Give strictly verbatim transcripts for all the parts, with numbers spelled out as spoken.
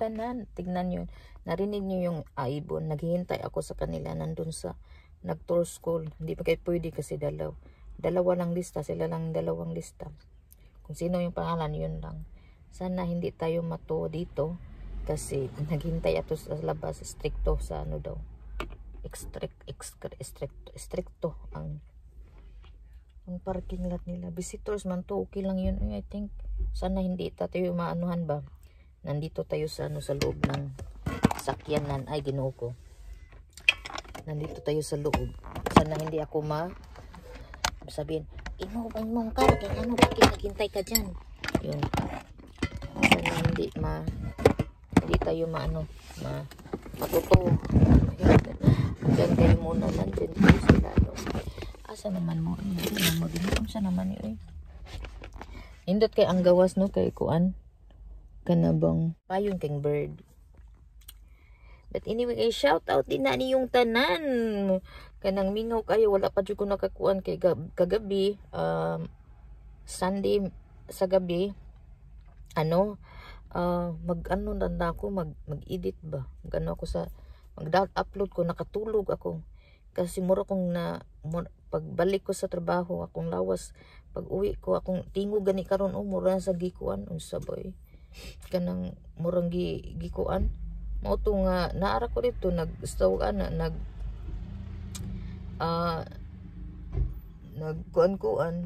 tanan. Tignan yun. Narinig nyo yung ibon. Naghihintay ako sa kanila nandun sa nag-tour school. Hindi pa kayo pwede kasi dalaw. Dalawa lang lista. Sila lang dalawang lista. Kung sino yung pangalan, yun lang. Sana hindi tayo mato dito. Kasi naghintay ato sa labas. Stricto sa ano daw. Extrict, extra, stricto, stricto ang ang parking lot nila. Visitors man to. Okay lang yun. I think. Sana hindi tayo maanuhan ba. Nandito tayo sa ano sa loob ng sakyanan. Ay, ginoo ko. Nandito tayo sa loob. Sana hindi ako ma sabihin, imo ba mong car? Kaya ano, bakit naghintay ka dyan? Yun. Sana hindi ma hindi tayo maano ma matuto. Diyan kayo muna. Nandyan kayo sila. No? Asa naman mo? Hindi naman mo din. Asa naman yun eh. Hindot kay ang gawas no kay kuan. Kanabang payon king bird. But anyway, kay shout out din na niyong tanan. Kanang mingaw kayo, wala pa jud ko nakakuan kay kagabi, um Sunday sa gabi. Ano, uh, mag-ano na ako, mag mag-edit ba. Gano ako sa mag-upload ko, nakatulog ako. Kasi mura kong na mura, pagbalik ko sa trabaho, akong lawas, pag uwi ko, akong tingog gani karon oh, mura sa gikuan unsa boy. Kanang murang gi gikuan. Mao to nga naara ko dito nag-stawag ana nag ah uh, nagkuan-kuan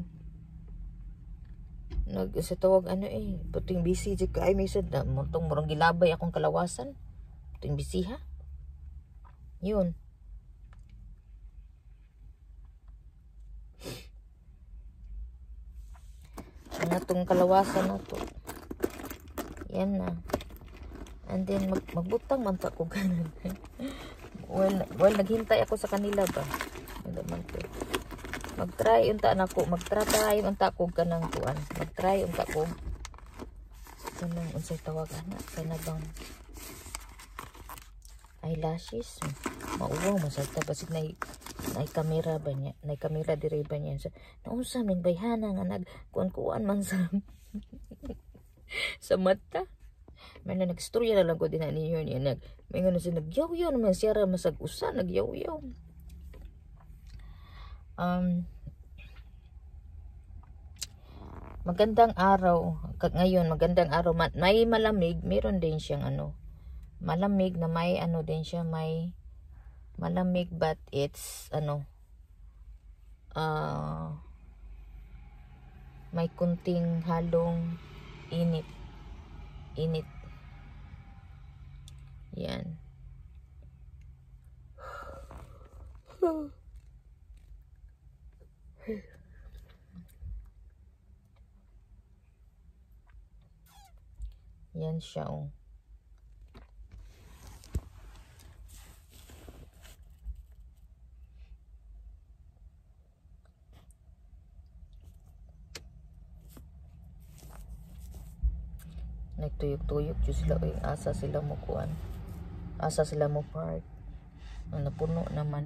nag sa tawag ano eh puting busy jud kay may sad na murtong murang gilabay akong kalawasan puting busy ha yun ang atong kalawasan na to yan na. And then mag magbutang man ta ko ganan. well, well naghintay ako sa kanila ba. Ano man to. Mag-try unta nako, mag-try unta ko kanang kuan. Mag-try unta ko. Kanang unsay tawag ana, kana bang eyelashes. Mauwaw masagta basig na nay kamera ba niya? Nay kamera dire ba niya? So, naunsa ming bayhana nga nag kuan-kuan man sa sa mata. May na nagstorya na lang ko din na ninyo niya. Nag, may nga na siya nagyaw-yaw naman siya masag-usa. Nagyaw-yaw. Um, magandang araw. Ngayon, magandang araw. May malamig. Meron din siyang ano. Malamig na may ano din siya. May malamig but it's ano. Uh, may kunting halong init. Init. Yan. Yan siya oh. Nagtuyok-tuyok jud sila oy asa sila mo kuan. Asa sila mo park. Ang napuno naman.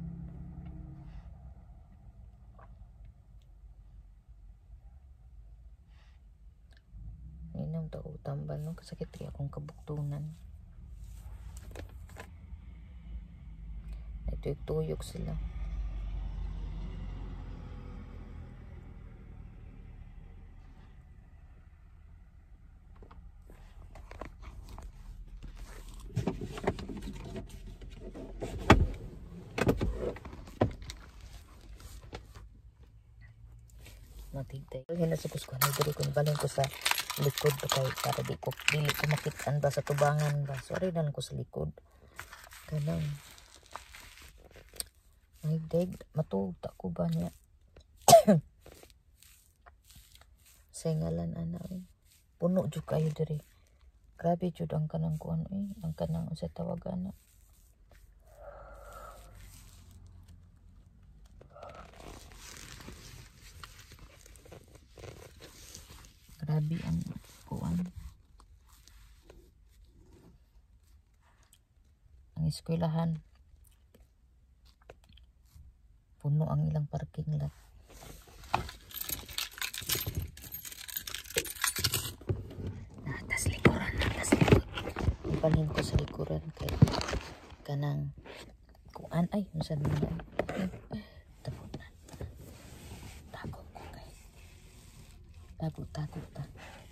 Inam ta og tambal no kasakit kay akong kabuktunan. Nagtuyok-tuyok sila. Matintay. Hina sa kusko na diri ko balon ko sa likod pa kay para di ko dili ko makitaan ba sa tubangan ba. Sorry na lang ko sa likod. Kanang ay deg matuog ta ko ba niya. Sengalan ana eh. Puno jud kayo diri. Grabe jud ang kanang kuan eh, ang kanang sa tawagan na. Grabe ang kuan. Ang eskwelahan. Puno ang ilang parking lot. Ah, tas likuran na, tas likod. balhin ko sa likuran kay kanang kuan ay unsa naman tapos na tago ko kay tago tago ta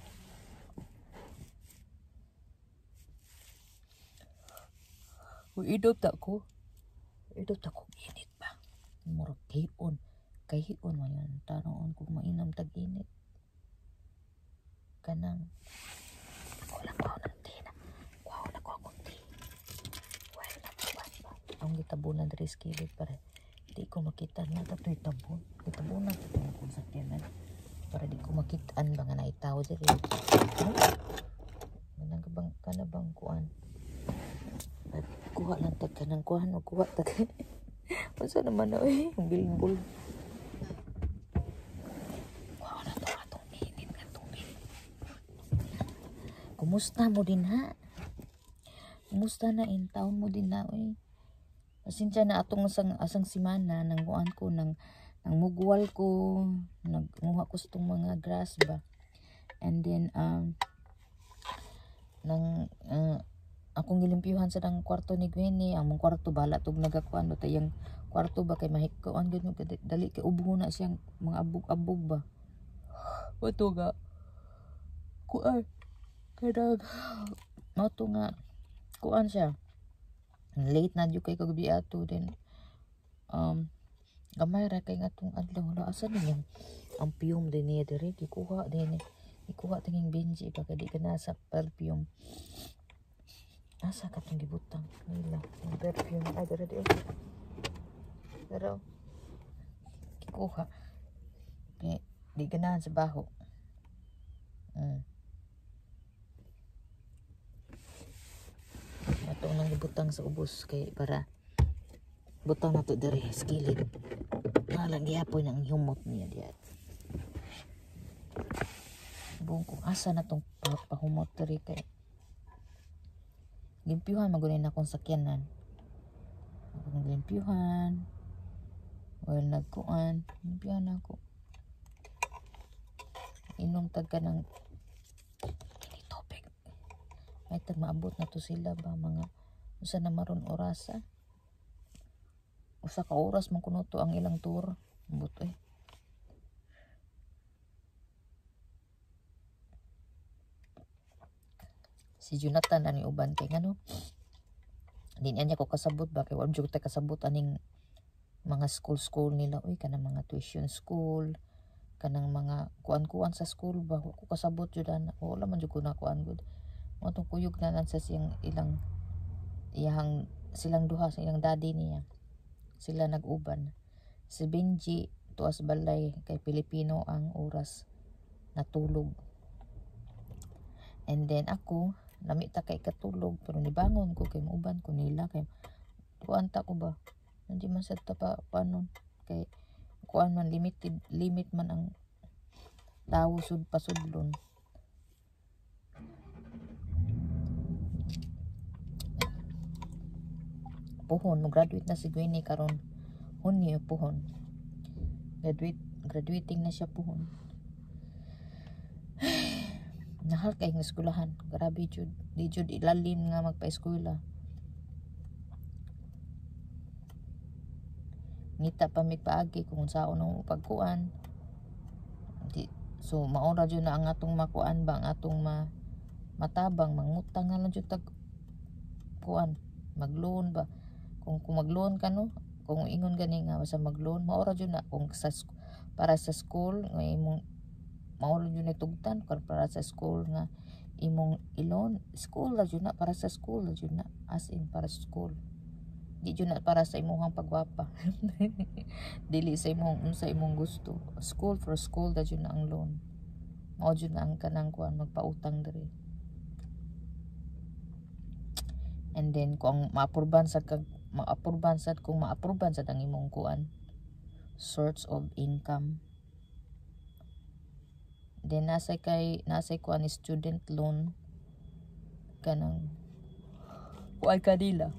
idot ta ko idot ta ko init ba murag hion kay hion man yan tanaon kung mainam tag init kanang wala ko ng tea na wow na ko akong tea well na ko ba ang gitabunan diri skillet para di ko makita na tatoy tabon gitabunan sa tong kung sakyanan para di ko makitaan ba nga naitaw diri manang bang kana bang kuan at kuha lang tag kanang kuhan o kuha tag unsa naman na eh bilbol wow na to atong init nga tubig. Kumusta mo din ha? Kumusta na in taon mo din na oy? Pasensya na atong asang asang simana nang kuan ko nang nang mugwal ko, nagmuha ko sa tong mga grass ba. And then um nang uh, akong gilimpyuhan sa dang kwarto ni Gwenny, ang mong kwarto bala tog nagakuan ba tayang kwarto ba kay mahikuan gud dali kay ubho na siyang mga abog-abog ba. Wato ga kuan kada mato nga kuan siya late na jud kay kagabi ato then um gamay ra kay ngatong adlaw wala asa ni yung ang perfume din niya diri gikuha din ikuha tinging Benji pa kay di ka nasa perfume asa ka tong gibutang nila ang perfume ay dira di pero gikuha kay di ganahan sa baho mm. Atong nang gibutang sa ubos kay para butang na to diri skillet wala gyapon ang humot niya diya buong kung asa na tong pahumot diri kay limpyuhan magunin akong sakyanan akong limpyuhan well nagkuan limpyuhan ako inom tag ka ng kini tubig ay tag maabot na to sila ba mga usa na maron orasa usa ka oras man kuno to ang ilang tour ambot eh si Jonathan ani uban kay ngano din niya ko kasabot ba kay wala jud ta kasabot aning mga school school nila oy kanang mga tuition school kanang mga kuan-kuan sa school ba ko kasabot jud ana wala man jud ko na kuan gud mo tong kuyog na sa siyang ilang iyang silang duha sa ilang daddy niya sila nag-uban si Benji tuas balay kay Pilipino ang oras natulog and then ako namita kay katulog pero nibangon ko kay mauban ko nila kay kuan ta ko ba hindi man sad ta pa panon kay kuan man limited limit man ang tawo sud pasudlon puhon mo graduate na si Gwenny karon Hunyo puhon graduate graduating na siya puhon nahal kay ng eskwelahan grabe jud di jud ilalim nga magpa-eskwela ngita pa mi paagi kung saon ang pagkuan di so maura jud na ang atong makuan ba ang atong ma matabang mangutang na lang jud tag kuan mag-loan ba kung kung mag-loan ka no kung ingon gani nga basta mag-loan maura jud na kung sa para sa school nga imong maura jud na tugtan para sa school nga imong ilon school la jud na para sa school la jud na as in para sa school di jud na para sa imong pagwapa dili sa imong unsa imong gusto school for school la jud na ang loan mao jud na ang kanang kuan magpautang diri and then kung maapruban sa kag maapruban sad kung maapruban sad ang imong kuan source of income then nasa kay nasa kuan ni student loan kanang kuan kanila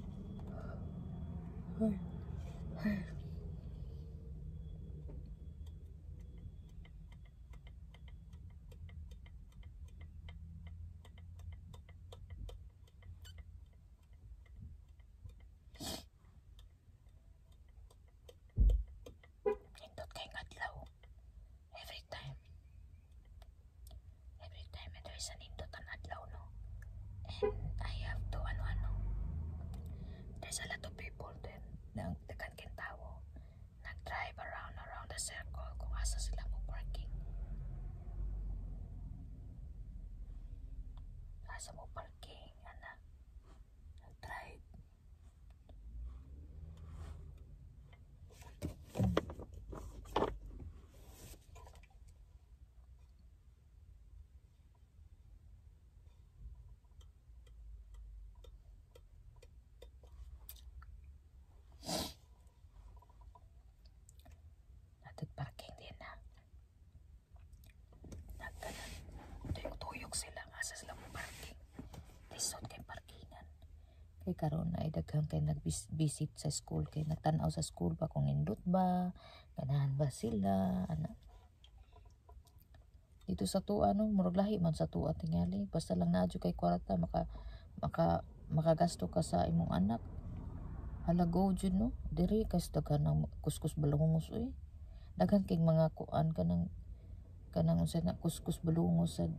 there's a lot of people then nang tekan kintawo nag-drive around around the circle kung asa sila mo parking, asa mo parking ana nag-drive. Parking din na nagkanan tuyok-tuyok sila asa sila mo parking lisod kay parkingan kay karon na daghang kay nag-visit sa school kay nagtan-aw sa school ba kung indot ba ganahan ba sila ana dito sa tuwa no murag lahi man sa tuwa tingali basta lang naadyo kay kwarta maka maka makagasto ka sa imong anak halago jud no diri kas daghan ng kuskus balungos eh daghan kay mga kuan kanang kanang unsa na kuskus balungos sad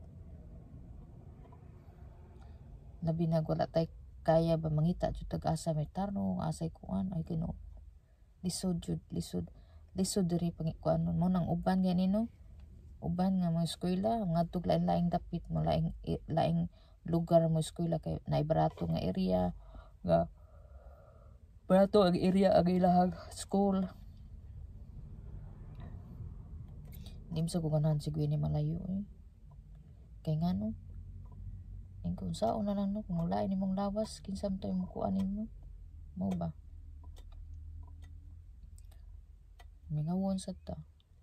labi na wala tay kaya ba mangita jud tag asa may tarong asay kuan ay Ginoo lisod jud lisod lisod diri pangi kuan mo nang uban gani no uban nga mga eskwela ngadtog lain-laing dapit mo laing laing lugar mo eskwela kay naibarato nga area nga barato ang area ang ilahang school. Hindi sa guganahan si Gwen ni malayo eh. Kaya nga no. Yung kung saan na lang no. Kung mulain ni mong lawas. Kinsam to yung makuanin mo. Mau ba? May ngawon sa ta.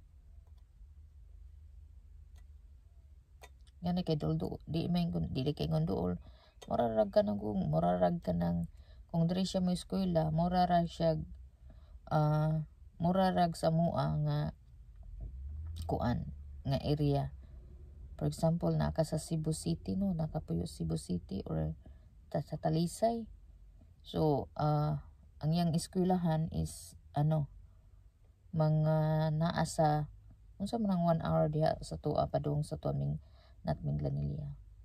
Gani kay doldo. Di may dili kay ngondool. Morarag ka ng kung. Morarag ka ng. Kung diri siya mo eskwela. Morarag siya. Uh, morarag sa mua nga. Kuan nga area for example naka sa Cebu City no nakapuyo Cebu City or ta sa Talisay so uh, ang yang eskwelahan is ano mga naa sa unsa man ang one hour diha sa tuwa padung sa tuaming natming Glanilla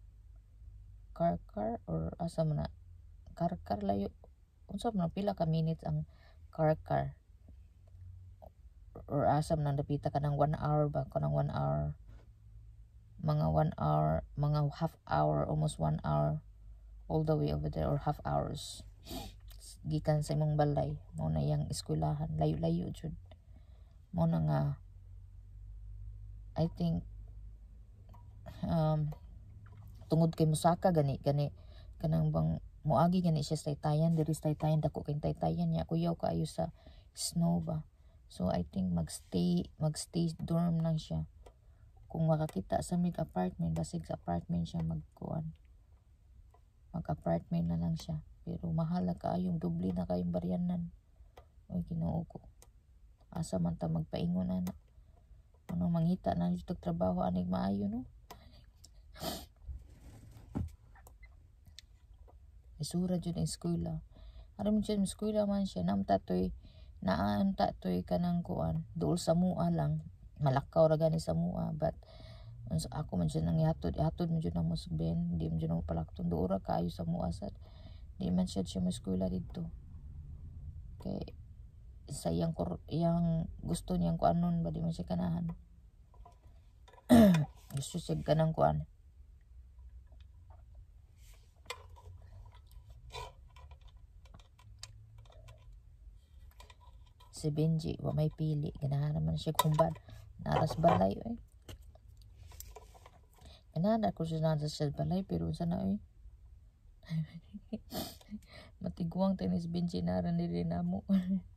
Karkar or asa man na Karkar layo unsa man pila ka minutes ang Karkar or asam nang dapita ka ng one hour ba ka ng one hour mga one hour mga half hour almost one hour all the way over there or half hours gikan sa imong balay mo na yang eskwelahan layo-layo jud mo na nga I think um tungod kay musaka gani gani kanang bang moagi gani siya sa Taytayan diri sa Taytayan dako kay Taytayan niya kuyaw kaayo sa snow ba. So I think magstay magstay dorm lang siya. Kung makakita sa mig apartment, basig sa apartment siya magkuan. Mag-apartment na lang siya. Pero mahal na kaayong doble na kayong baryanan. Oy Ginoo ko. Asa man ta magpaingon ana. Ano mangita na jud trabaho anig maayo no. Isura jud ang eskwela. Aram jud ang eskwela man siya namta toy naan ta toy kanang kuan duol sa mua lang malakaw ra gani sa mua but ako man siya nang ihatod ihatod man jud na mo Ben di man jud na palakton duol ra kaayo sa mua sad di man siya siya mo eskwela dito kay sayang ko yang gusto niyang kuanon ba di man siya kanahan gusto siya kanang kuan si Benji wa may pili ganahan naman siya kumbad naras balay eh ganahan ako siya naras sa balay pero unsa na eh matiguang tenis Benji naran diri namo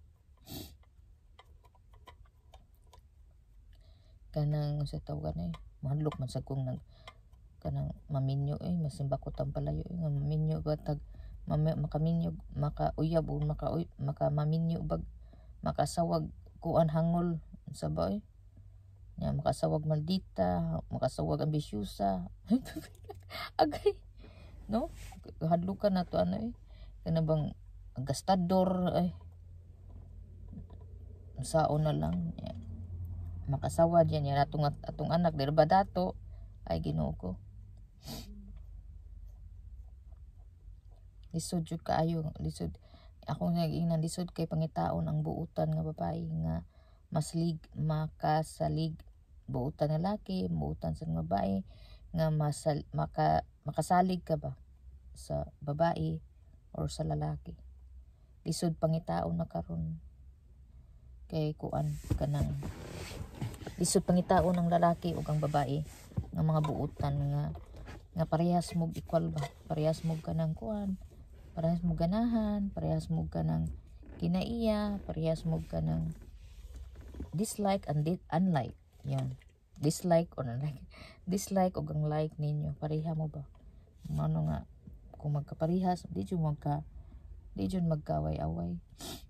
kanang sa tawagan eh mahadlok man sa kung nag kanang maminyo eh masimba ko tang palayo eh nga maminyo ba tag makaminyo makauyab o maka maka maminyo bag makasawag kuan hangol sa boy nya makasawag maldita makasawag ambisyosa agay no hadlukan na to ano eh kana bang gastador ay saon na lang ya. Makasawa diyan ya atong atong anak dili ba dato ay Ginoo ko lisod jud kaayo lisod Ako nag-ingnan lisod kay pangitaon ang buutan nga babae nga maslig makasalig buutan nga laki, buutan sa babae nga masal, maka, makasalig ka ba sa babae or sa lalaki. Lisod pangitaon na karon kay kuan kanang lisod pangitaon ng lalaki ug ang babae nga mga buutan nga nga parehas mo equal ba, parehas mo kanang kuan, parehas mo ganahan, parehas mo kanang kinaiya, parehas mo kanang dislike and di unlike. Yan, dislike or unlike, dislike ug ang like ninyo pareha mo ba, ano nga kung magkaparehas di jud magka di jud magkaway-away.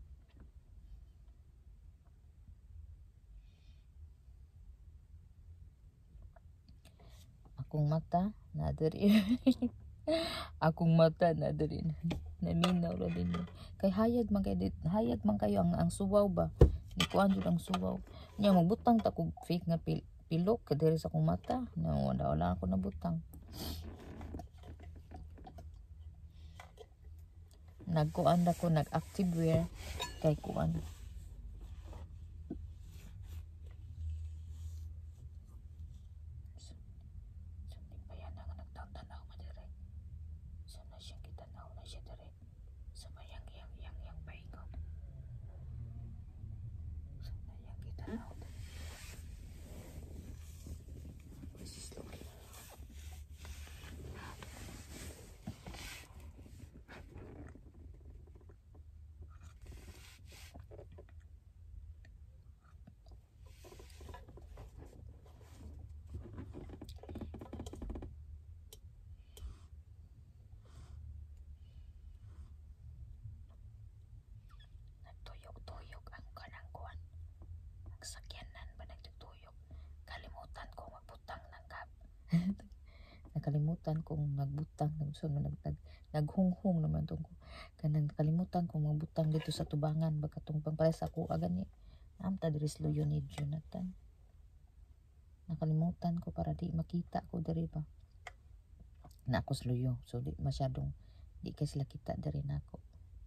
Akong mata na diri akong mata na diri naminaw ra din kay hayag man kay hayag man kayo ang ang suwaw ba ni kuan jud ang suwaw nya magbutang ta kog fake nga pil, pilok ka diri sa akong mata na wala wala ako nabutang. Nagkuan ako nag active wear kay kuan tuyok-tuyok ang kanang kuan ang sakyanan ba nagtutuyok kalimutan ko magbutang ng kap nakalimutan kong magbutang ng so nag, nag naghunghung naman tong kanang kalimutan kong magbutang dito sa tubangan baka tong pangpares ako agani am ta diri sa luyo ni Jonathan nakalimutan ko para di makita ko diri ba na ako sa luyo so di masyadong di kay sila kita diri nako.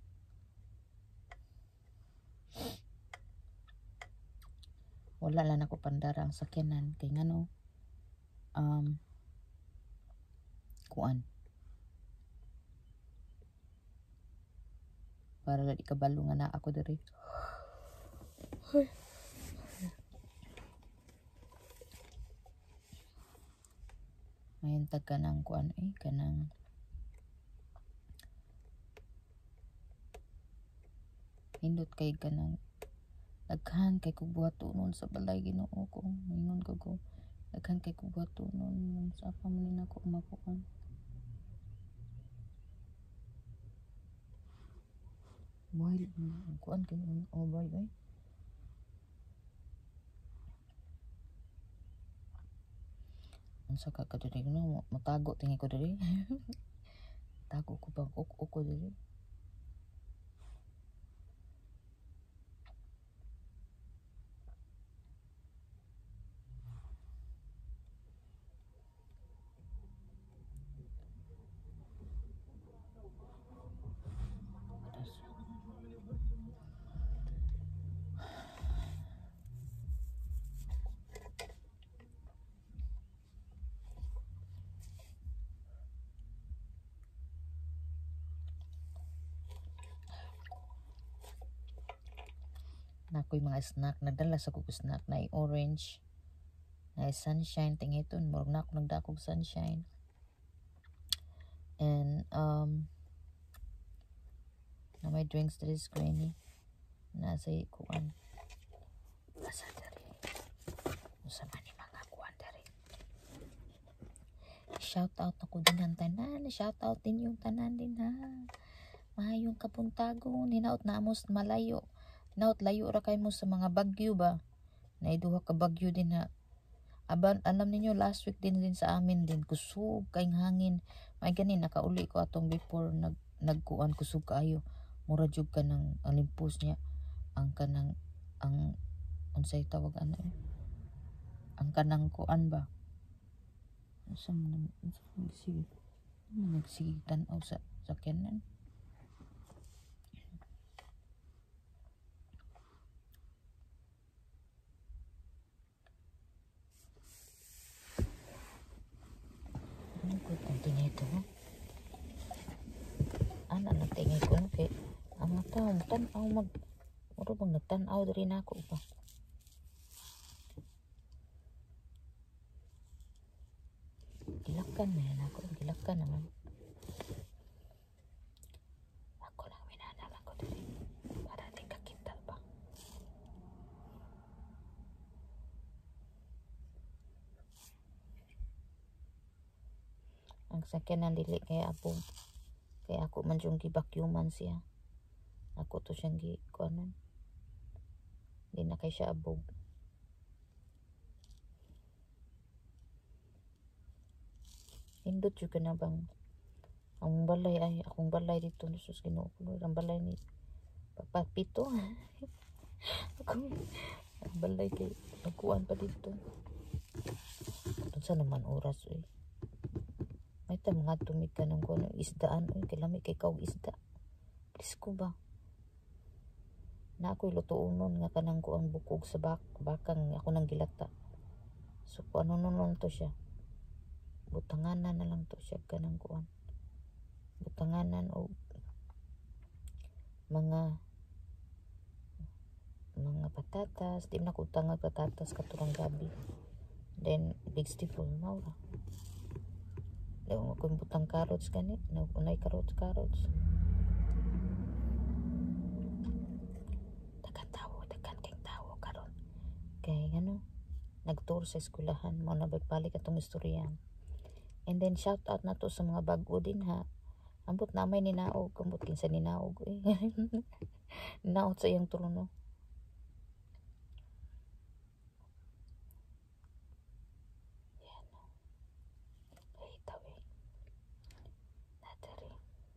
Wala lang ako pandara ang sakyanan kay ngano um kuan para di kabalo nga na ako diri. Mayon tag kanang kuan eh kanang hindot kay kanang daghan kay kog buhatonon sa balay Ginoo ko mingon ko ko daghan kay kog buhatonon sa pa man nako mapuan boy kuan kay oh boy boy unsa ka kadiri no matago tingi ko diri tago ko bang uk ko diri. Na ako'y mga snack nagdala sa kog snack na orange na sunshine tingiton murag na ako nagdakog sunshine and um na may drinks diri screeny na sa kuan asa diri usa man ni mga kuan diri shout out ako din ang tanan shout out din yung tanan din ha mahayong kapuntagon hinaut na amos malayo hinaut layo ra kay mo sa mga bagyo ba naiduha ka bagyo din ha aban alam ninyo last week din din sa amin din kusog kayong hangin may ganin nakauli ko atong before nag nagkuan kusog kaayo mura jud ka ng alimpos niya ang kanang ang unsay tawag ano eh ang kanang kuan ba unsa man sige nagsige tan-aw sa sakyanan Taw tan-aw mag uro bang nagtan-aw diri nako ba. Gilakan na yan ako, gilakan naman. Ako lang minanaman ko diri para di kakita ba. Ang sakyanan dili kay apo. Kay ako man yung gibakyuman siya. Ako to siyang gi kuanon. Di na kay siya abog. Indot yung ka na bang ang balay ay akong balay dito sus Ginoo ko ang balay ni Papa Pito. Ako ang balay kay nagkuan pa dito. Unsa naman oras eh. May ta mga tumig ka ng kuno isdaan oy kay lami kay kaog isda. Please ko ba. Na ako'y lutuunon nga kanang kuang bukog sa bak bakang ako nang gilata. So kung ano nun to siya. Butanganan na lang to siya kanang kuan. Butanganan o mga mga patatas, di na ko utang patatas katurang gabi. Then vegetable na ora. Daw ko butang carrots gani, na unay carrots carrots. Dagan tawo, dagan kay tawo karon. Kay ano, nagtour sa eskwelahan mo na balik atong istoryan. And then shout out na to sa mga bag-o din ha. Ambot na may ninaog, ambot kinsa ninaog eh. Ninaot sa iyang trono. Yan. Ay, tawi. Natari.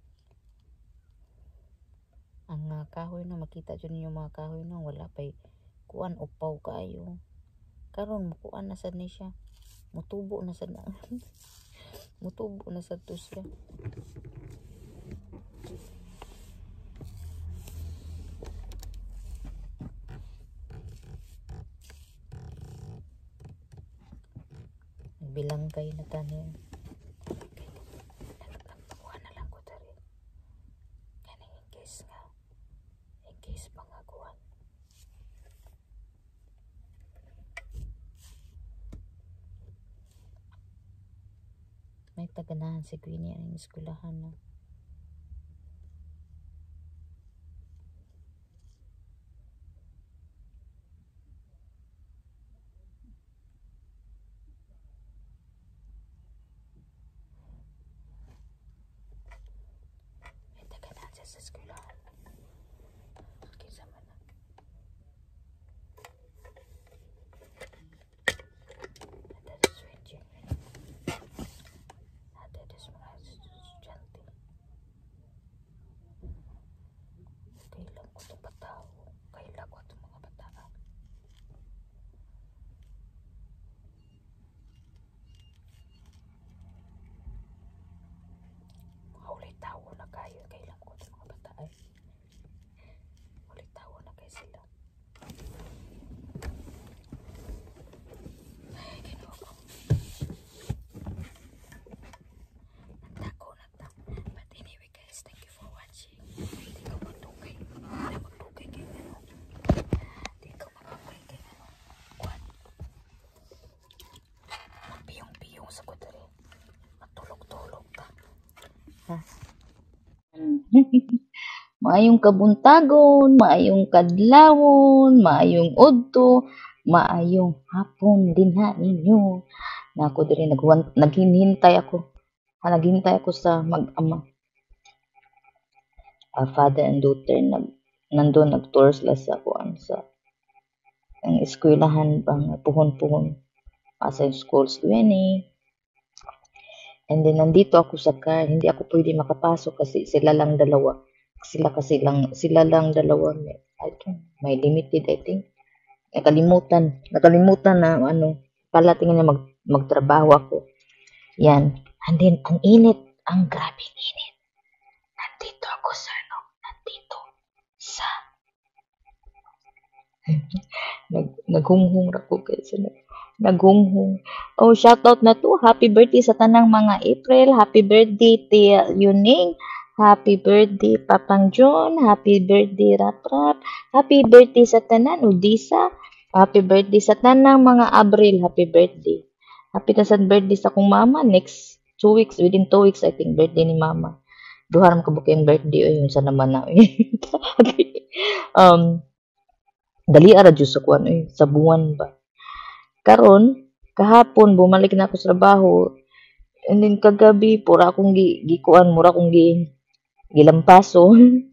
Ang uh, kahoy na makita dyan yung mga kahoy na wala pa'y kuan upaw kayo. Karon mukuan na sad ni siya. Mutubo na sad na. Mutubo na sad to siya. Bilangkay na tanin. Nagpakuha na lang ko tari. Kaning in case nga. In case pangakuan. May taganahan si Queenie ang eskwelahan na. May taganahan siya sa eskwelahan. Kisa man na. Ada switch. Ada des mga estudyante. Kailan ko ito patao. Kailan ko ito mga bataan. Ulit tawo na kayo. Kailan ko ito mga bataan. Ulit tawo na kayo sila. Ay, Ginoo ko. Nagtako na ta. But anyway guys, thank you for watching. Hindi ko magtugay. Hindi magtugay kayo ano. Hindi ko magtugay kayo ano. Kuwan. Magpiyong-piyong sa kutari. Matulog-tulog ta. Ha? Maayong kabuntagon, maayong kadlawon, maayong udto, maayong hapon din ha ninyo. Na ako diri nagwan naghihintay ako. Ha, naghintay ako sa mag-ama. Uh, father and daughter nag nandun nag-tour sila sa kuan sa ang eskwelahan bang puhon-puhon sa schools Lueni. And then nandito ako sa car, hindi ako pwede makapasok kasi sila lang dalawa. Sila kasi lang sila lang dalawa may, I don't, may limited I think. Nakalimutan, nakalimutan na ano, pala tingin na mag, magtrabaho ako. Yan. And then ang init, ang grabing init. Nandito ako sa ano, nandito sa nag naghunghung ra ko kasi naghunghung. Oh, shout out na to. Happy birthday sa tanang mga April. Happy birthday Tia Yuning. Happy birthday, Papang John. Happy birthday, Rap Rap. Happy birthday sa tanan, Udisa. Happy birthday sa tanang mga Abril. Happy birthday. Happy na sa birthday sa kong mama. Next two weeks, within two weeks, I think, birthday ni mama. Duharam ka bukeng birthday. Ay, yun sa naman na. um, dali ara Diyos sa kuwan. Ay, sa buwan ba? Karon, kahapon, bumalik na ako sa trabaho. And then kagabi, pura akong gi, gikuan, mura akong gi, gilampaso.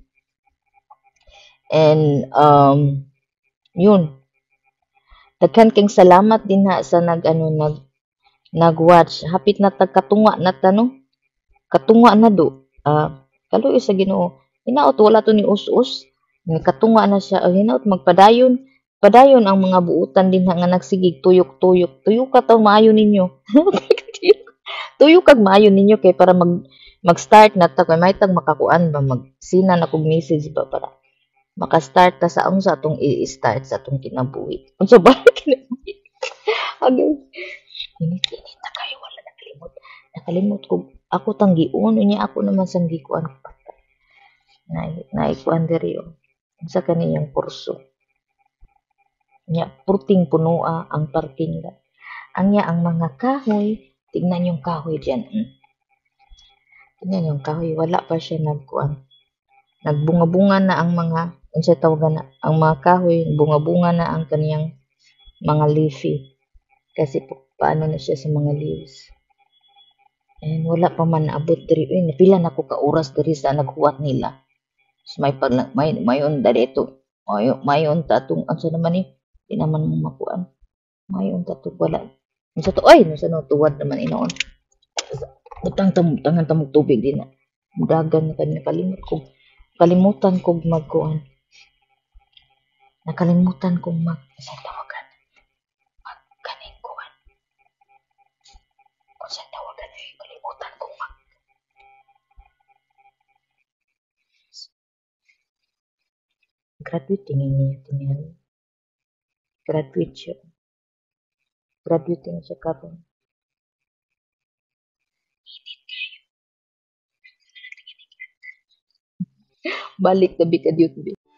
And, um, yun. Daghan kang salamat din ha sa nag, ano, nag, nag-watch. Hapit na tagkatunga na tano. Katunga na do. Ah, kaluoy sa Ginoo. Hinaot wala to ni us-us. Ni katunga na siya. Ah, hinaot magpadayon. Padayon ang mga buutan din nga nagsigig tuyok-tuyok. Tuyok ka taw maayo ninyo. Tuyok kag maayo ninyo kay para mag mag-start na ta kay may tag makakuan ba magsina na kog message ba para maka-start ta sa unsa atong i-start sa atong kinabuhi. Unsa ba kinabuhi? Again. Init-init na kayo wala nakalimot. Nakalimot ko ako tang giun unya ako naman sang gikuan na naikuan diri o sa kaniyang kurso nya purting punua ang parking lot anya ang mga kahoy tignan yung kahoy diyan mm. Tignan yung kahoy wala pa siya nagkuan nagbunga-bunga na ang mga unsa tawagan na ang mga kahoy bunga-bunga na ang kaniyang mga leafy kasi po, paano na siya sa mga leaves and wala pa man naabot diri eh napila na ko ka oras diri sa naghuwat nila. So, may pag may mayon dali ito. Mayo mayon tatong ansa naman ni di naman mo makuan. Mayon tatong wala. Unsa to ay unsa no tuwad naman inoon. Butang tam tangan tamog tubig din na. Dagan na kanya kalimot ko. Kalimutan kog magkuan. Nakalimutan kong mag sa tawagan. Mag kaning kuan. Unsa tawagan ay kalimutan kong mag graduate ini tingali. Graduate siya. Graduating siya karon. Balik gabi ka duty.